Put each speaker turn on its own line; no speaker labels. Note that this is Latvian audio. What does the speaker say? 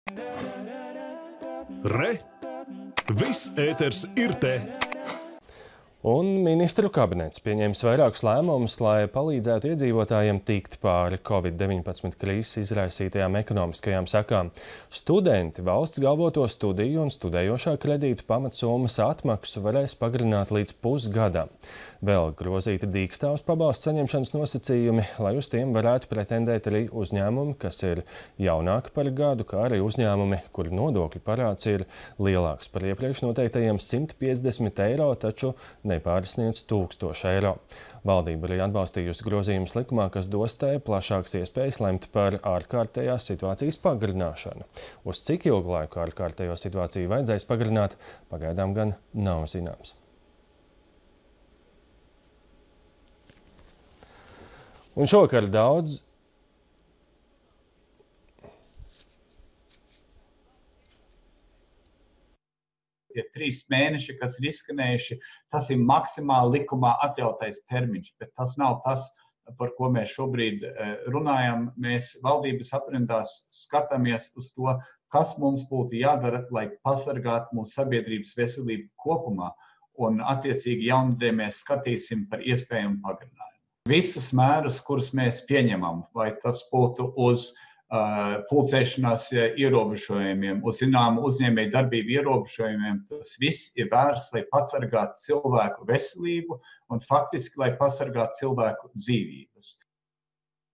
Re! Viss ēters ir te!
Un ministru kabinets pieņēmis vairākus lēmumus, lai palīdzētu iedzīvotājiem tikt pāri Covid-19 krīzes izraisītajām ekonomiskajām sekām. Studenti valsts galvoto studiju un studējošā kredītu pamatsummas atmaksu varēs pagarināt līdz pusgadam. Vēl grozīti dīkstāvs pabalstu saņemšanas nosacījumi, lai uz tiem varētu pretendēt arī uzņēmumi, kas ir jaunāki par gadu, kā arī uzņēmumi, kuri nodokļu parāds ir lielāks par iepriekš noteiktajiem 150 eiro, taču nepārsniedz 1000 eiro. Valdība arī atbalstījusi grozījumus likumā, kas dos tai plašākas iespējas lemt par ārkārtējās situācijas pagarināšanu. Uz cik ilgu laiku ārkārtējo situāciju vajadzēs pagarināt, pagaidām gan nav zināms. Un šovakar daudz
Tie 3 mēneši, kas ir izskanējuši, tas ir maksimāli likumā atļautais termiņš, bet tas nav tas, par ko mēs šobrīd runājam. Mēs valdības aprindās skatāmies uz to, kas mums būtu jādara, lai pasargātu mūsu sabiedrības veselību kopumā, un attiecīgi jaunadēļ mēs skatīsim par iespējamu pagarinājumu. Visus mērus, kurus mēs pieņemam, vai tas būtu uz pulcēšanās ierobežojumiem, uz zināmu uzņēmēju darbību ierobežojumiem, tas viss ir vērsts, lai pasargātu cilvēku veselību un faktiski, lai pasargātu cilvēku dzīvības.